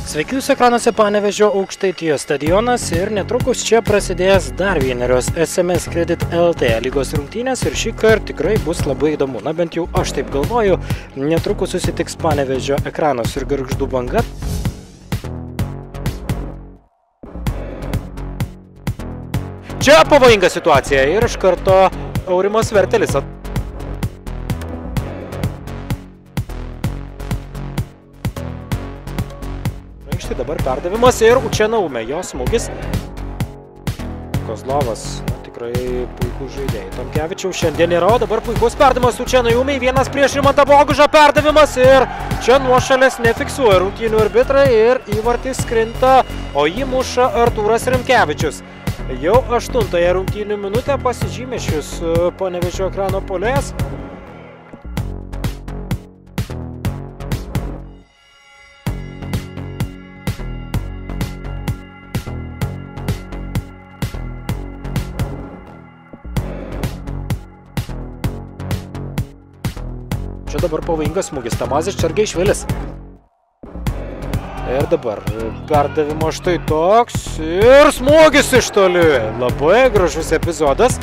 Sveiki Jūsų ekranuose Panevėžio Aukštaitijos stadionas ir netrukus čia prasidės dar vienerios SMS Credit LT lygos rungtynės ir šį kartą tikrai bus labai įdomu. Na bent jau aš taip galvoju, netrukus susitiks Panevėžio ekranos ir Gargždų Banga. Čia pavojinga situacija ir iš karto Aurimas Vertelis. Štai dabar perdavimas ir Učenaume, jo smūgis. Kozlovas, tikrai puikus žaidėjai. Tomkevičiaus šiandien yra, o dabar puikus perdavimas Učenaume, vienas prieš Rimantą Bogužą perdavimas ir čia nuošalės nefiksuoja rungtynių arbitrai ir įvartis krinta, o jį muša Artūras Rimkevičius. Jau 8-ąją rungtynių minutę pasižymė šis Panevėžio ekrano puolėjas. Čia dabar pavojingas smūgis, Tamazis Čargeišvilis. Ir dabar perdavimo štai toks ir smūgis iš toli. Labai gražus epizodas.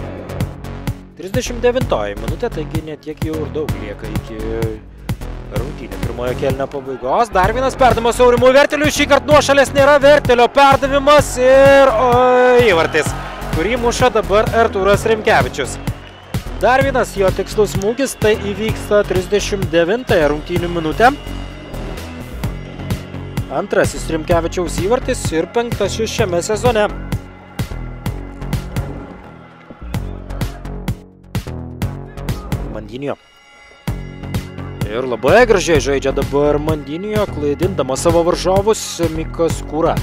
39-oji minutė, taigi ne tiek jau ir daug lieka iki rungtynių pirmojo kėlinio pabaigos. Dar vienas perdavimas Aurimui Verteliui, šį kartą nuošalės nėra, Vertelio perdavimas ir įvartis, kurį muša dabar Artūras Rimkevičius. Dar vienas jo tikslus smūgis, tai įvyksta 39-ąją rungtynių minutę. Antrasis Rimkevičiaus įvartis ir 5-asis šiame sezone. Mandinio. Ir labai gražiai žaidžia dabar Mandinio, klaidindamas savo varžovus Mikas Kūra.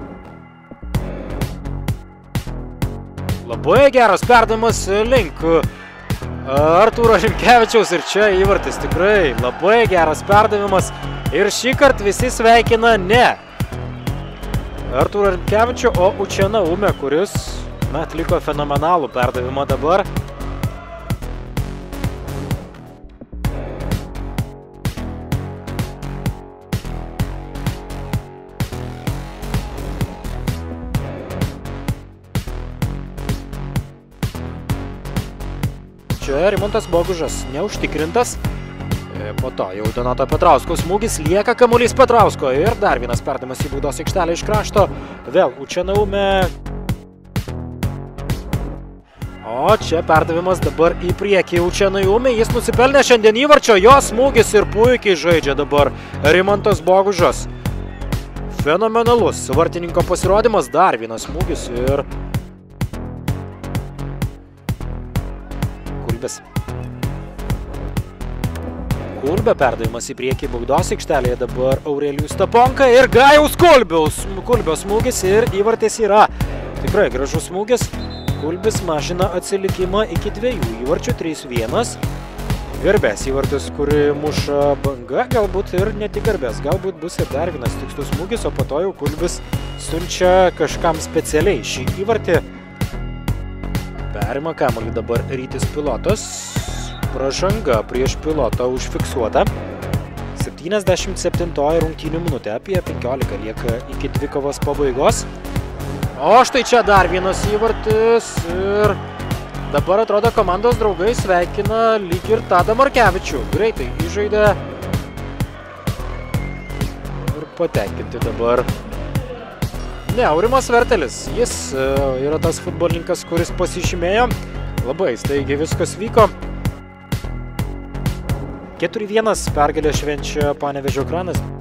Labai geras perdavimas link Artūro Rimkevičiaus ir čia įvartis, tikrai labai geras perdavimas ir šį kartą visi sveikina ne Artūrą Rimkevičių, o Učenaume, kuris atliko fenomenalų perdavimą dabar. Čia Rimantas Bogužas neužtikrintas. Po to jau Donato Petrausko smūgis, lieka kamuolys Petrausko ir dar vienas perdavimas į baudos aikštelę iš krašto. Vėl Učenaume. O čia perdavimas dabar į priekį Učenaume. Jis nusipelnė šiandien įvarčio, jo smūgis ir puikiai žaidžia dabar Rimantas Bogužas. Fenomenalus vartininko pasirodymas, dar vienas smūgis ir Kulbė perdavimas į priekį baudos aikštelėje, dabar Aurelijus Staponka ir Gajaus Kulbio smūgis ir įvartis yra. Tikrai gražus smūgis. Kulbis mažina atsilikimą iki 2 įvarčių, 3-1. Garbės įvartis, kurį muša Banga, galbūt ir ne tik garbės, galbūt bus ir dar vienas tikslus smūgis, o po to jau Kulbis siunčia kažkam specialiai šį įvartį. Perima kamuolį dabar Rytis Pilotas. Pražanga prieš Pilotą užfiksuota. 77-oji rungtynių minutė, apie 15 lieka iki dvikovos pabaigos. O štai čia dar vienas įvartis ir dabar atrodo komandos draugai sveikina lyg ir Tadą Markevičių. Greitai įžaidė ir patenkinti dabar. Ne, Aurimas Vertelis, jis yra tas futbolininkas, kuris pasižymėjo. Labai staigiai viskas vyko. 4-1 pergalę švenčia Panevėžio ekranas.